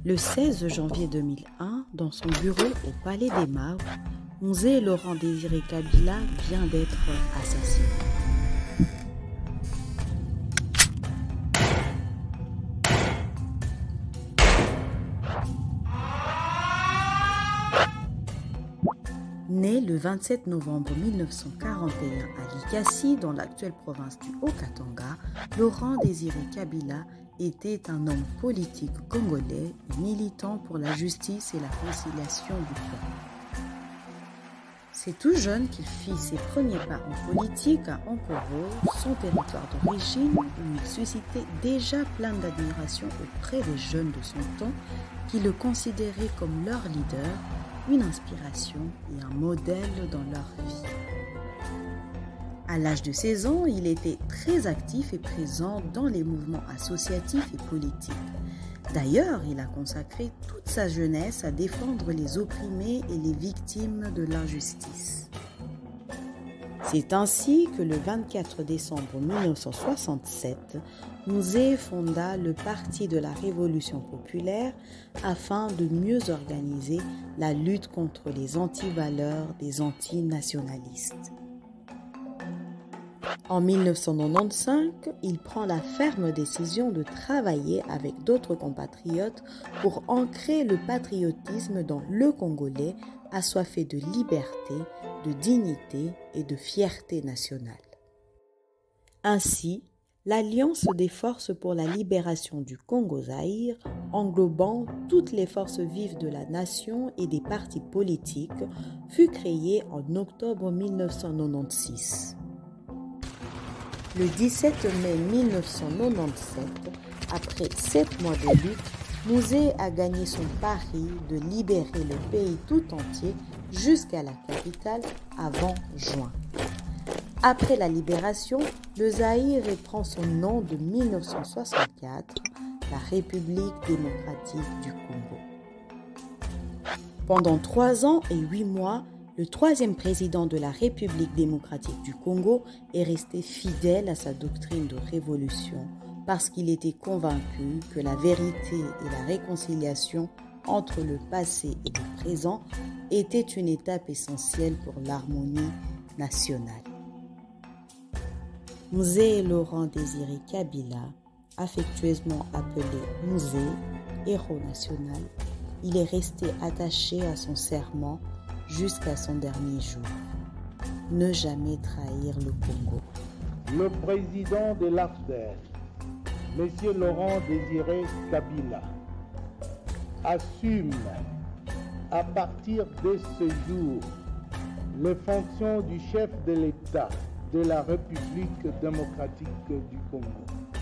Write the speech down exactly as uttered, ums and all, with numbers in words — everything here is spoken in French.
Le seize janvier deux mille un, dans son bureau au Palais des Marbres, Mzee Laurent Désiré Kabila vient d'être assassiné. Né le vingt-sept novembre mille neuf cent quarante et un à Likassi, dans l'actuelle province du Haut-Katanga, Laurent Désiré Kabila était un homme politique congolais et militant pour la justice et la conciliation du peuple. C'est tout jeune qu'il fit ses premiers pas en politique à Ankoro, son territoire d'origine, où il suscitait déjà plein d'admiration auprès des jeunes de son temps qui le considéraient comme leur leader, une inspiration et un modèle dans leur vie. À l'âge de seize ans, il était très actif et présent dans les mouvements associatifs et politiques. D'ailleurs, il a consacré toute sa jeunesse à défendre les opprimés et les victimes de l'injustice. C'est ainsi que le vingt-quatre décembre mille neuf cent soixante-sept, Mzee fonda le Parti de la Révolution populaire afin de mieux organiser la lutte contre les antivaleurs des antinationalistes. En mille neuf cent quatre-vingt-quinze, il prend la ferme décision de travailler avec d'autres compatriotes pour ancrer le patriotisme dans le Congolais assoiffé de liberté, de dignité et de fierté nationale. Ainsi, l'Alliance des forces pour la libération du Congo-Zaïre, englobant toutes les forces vives de la nation et des partis politiques, fut créée en octobre mille neuf cent quatre-vingt-seize. Le dix-sept mai mille neuf cent quatre-vingt-dix-sept, après sept mois de lutte, Mzee a gagné son pari de libérer le pays tout entier jusqu'à la capitale avant juin. Après la libération, le Zaïre reprend son nom de mille neuf cent soixante-quatre, la République démocratique du Congo. Pendant trois ans et huit mois, le troisième président de la République démocratique du Congo est resté fidèle à sa doctrine de révolution parce qu'il était convaincu que la vérité et la réconciliation entre le passé et le présent étaient une étape essentielle pour l'harmonie nationale. Mzee Laurent Désiré Kabila, affectueusement appelé Mzee, héros national, il est resté attaché à son serment jusqu'à son dernier jour. Ne jamais trahir le Congo. Le président de l'A F D E L, M. Laurent Désiré Kabila, assume à partir de ce jour les fonctions du chef de l'État de la République démocratique du Congo.